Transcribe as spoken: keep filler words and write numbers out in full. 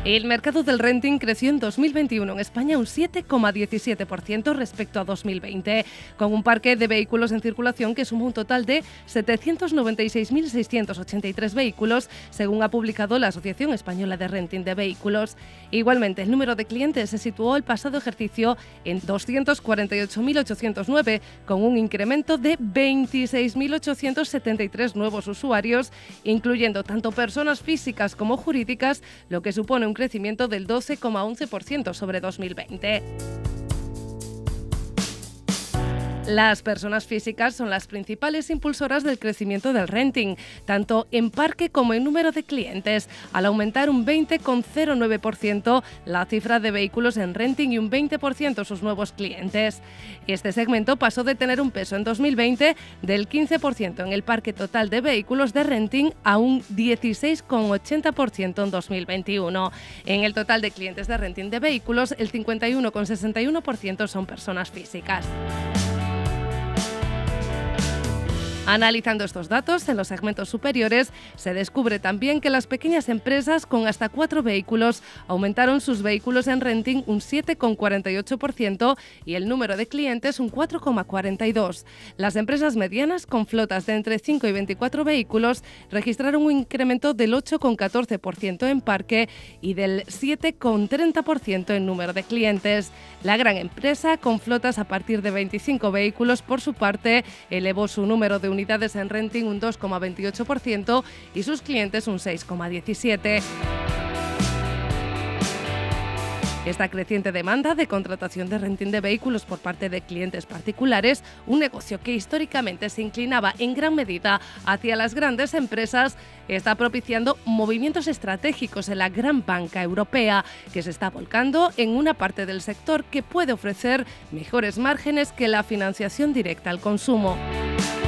El mercado del renting creció en dos mil veintiuno en España un siete coma diecisiete por ciento respecto a dos mil veinte, con un parque de vehículos en circulación que suma un total de setecientos noventa y seis mil seiscientos ochenta y tres vehículos, según ha publicado la Asociación Española de Renting de Vehículos. Igualmente, el número de clientes se situó el pasado ejercicio en doscientos cuarenta y ocho mil ochocientos nueve, con un incremento de veintiséis mil ochocientos setenta y tres nuevos usuarios, incluyendo tanto personas físicas como jurídicas, lo que supone un crecimiento del doce coma once por ciento sobre dos mil veinte. Las personas físicas son las principales impulsoras del crecimiento del renting, tanto en parque como en número de clientes, al aumentar un veinte coma cero nueve por ciento la cifra de vehículos en renting y un veinte por ciento sus nuevos clientes. Este segmento pasó de tener un peso en dos mil veinte del quince por ciento en el parque total de vehículos de renting a un dieciséis coma ochenta por ciento en dos mil veintiuno. En el total de clientes de renting de vehículos, el cincuenta y uno coma sesenta y uno por ciento son personas físicas. Analizando estos datos, en los segmentos superiores se descubre también que las pequeñas empresas con hasta cuatro vehículos aumentaron sus vehículos en renting un siete coma cuarenta y ocho por ciento y el número de clientes un cuatro coma cuarenta y dos por ciento. Las empresas medianas con flotas de entre cinco y veinticuatro vehículos registraron un incremento del ocho coma catorce por ciento en parque y del siete coma treinta por ciento en número de clientes. La gran empresa con flotas a partir de veinticinco vehículos, por su parte, elevó su número de unidades unidades en renting un dos coma veintiocho por ciento y sus clientes un seis coma diecisiete por ciento. Esta creciente demanda de contratación de renting de vehículos por parte de clientes particulares, un negocio que históricamente se inclinaba en gran medida hacia las grandes empresas, está propiciando movimientos estratégicos en la gran banca europea, que se está volcando en una parte del sector que puede ofrecer mejores márgenes que la financiación directa al consumo.